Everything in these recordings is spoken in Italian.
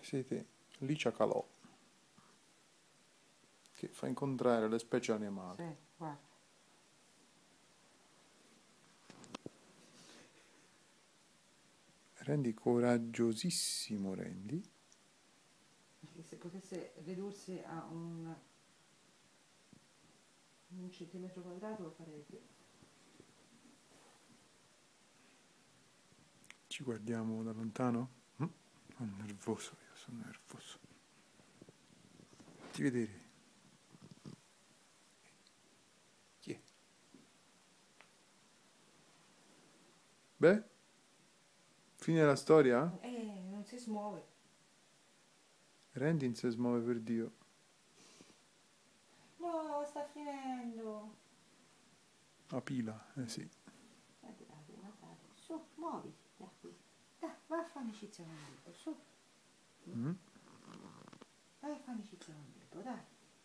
siete lì calò, che fa incontrare le specie animali. Sì, guarda. Randy coraggiosissimo, Randy. Perché se potesse ridursi a un centimetro quadrato lo farebbe. Ci guardiamo da lontano? Sono nervoso, io sono nervoso. Fatti vedere. Chi è? Beh? Fine la storia? Non si smuove. Randy non si smuove per Dio. No, sta finendo. La pila, sì. Dai, su, muoviti. Da qui. Dai, vai a fare amicizia con Bilbo, su. Vai a fare amicizia con Bilbo, dai.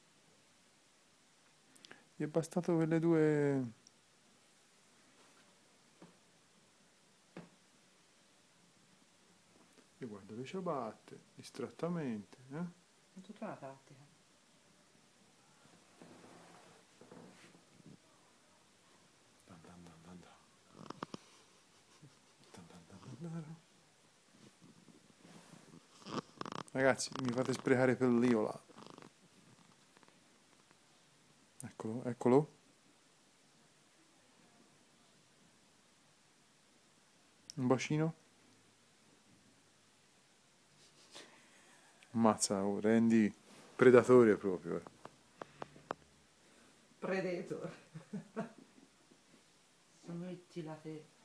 Gli è bastato quelle due... E guarda le ciabatte, distrattamente, È tutta una tattica. Dan dan dan dan dan. Dan dan dan dan dan. Ragazzi, mi fate sprecare pelliola. Eccolo, eccolo. Un bacino. Ammazza, oh, Randy, predatore proprio. Predator. Smettila te.